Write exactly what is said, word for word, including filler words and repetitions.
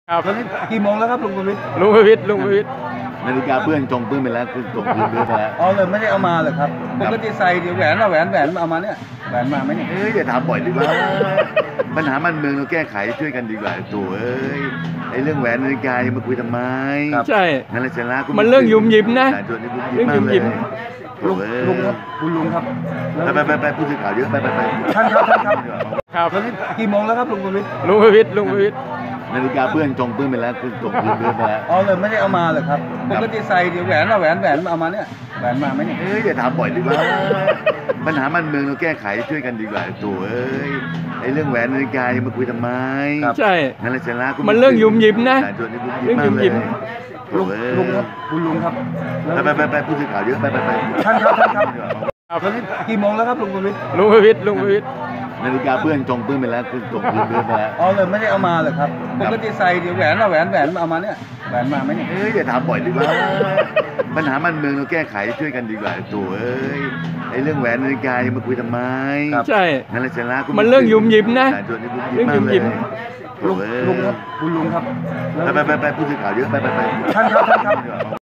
ครับตอนนี้กี่โมงแล้วครับลุงประวิตรลุงประวิตรลุงประวิตรนาฬิกาเพื่อนจงเพื่อนไปแล้วคือจงเพื่อนเพื่อนไปแล้วอ๋อเลยไม่ได้เอามาเลยครับปกติใส่เดี๋ยวแหวนเอาแหวนแหวนเอามาเนี่ยแหวนมาไหมเนี่ยเอ้ยอย่าถามบ่อยดีกว่าปัญหามันเมืองเราแก้ไขช่วยกันดีกว่าตัวเอ้ยไอ้เรื่องแหวนนาฬิกายังมาคุยทำไมใช่นั่นแหละเสร็จแล้วมันเรื่องหยุมหยิมนะส่วนนี้เรื่องหยุมหยิมลุงลุงครับคุณลุงครับไปไปไปไปผู้สื่อข่าวเยอะไปไปไปท่านครับท่านครับครับตอนนี้กี่โมงแล้วครับลุงประวิตรลุงประวิตรลุงประวิตรนาฬิกาเพื่อนจงเพื่อนไปแล้วคือจงเพื่อนเพื่อนไปแล้วอ๋อเลยไม่ได้เอามาเลยครับปกติใส่เดี๋ยวแหวนเอาแหวนแหวนเอามาเนี่ยแหวนมาไหมเนี่ยเอ้ยอย่าถามบ่อยดีกว่าปัญหามันเมืองเราแก้ไขช่วยกันดีกว่าตัวเอ้ยไอ้เรื่องแหวนนาฬิกายังมาคุยทำไมใช่นั่นแหละเสร็จแล้วมันเรื่องหยุมหยิมนะส่วนนี้เรื่องหยุมหยิมลุงลุงครับคุณลุงครับไปไปไปไปผู้สื่อข่าวเยอะไปไปไปท่านครับท่านครับครับตอนนี้กี่โมงแล้วครับลุงประวิตรลุงประวิตรลุงประวิตรนาฬิกาเพื่อนจงเพื่อนไปแล้วคือจงเพื่อนเพื่อนไปแล้วอ๋อเลยไม่ได้เอามาเลยครับปกติใส่เดี๋ยวแหวนเอาแหวนแหวนเอามาเนี่ยแหวนมาไหมเนี่ยเอ้ยอย่าถามบ่อยดีกว่าปัญหามันเมืองเราแก้ไขช่วยกันดีกว่าตัวเอ้ยไอ้เรื่องแหวนนาฬิกายังมาคุยทำไมใช่นั่นแหละเสร็จแล้วมันเรื่องหยุมหยิมนะส่วนนี้เรื่องหยุมหยิมลุงลุงครับคุณลุงครับไปไปไปไปผู้สื่อข่าวเยอะไปไปไปท่านครับท่านครับ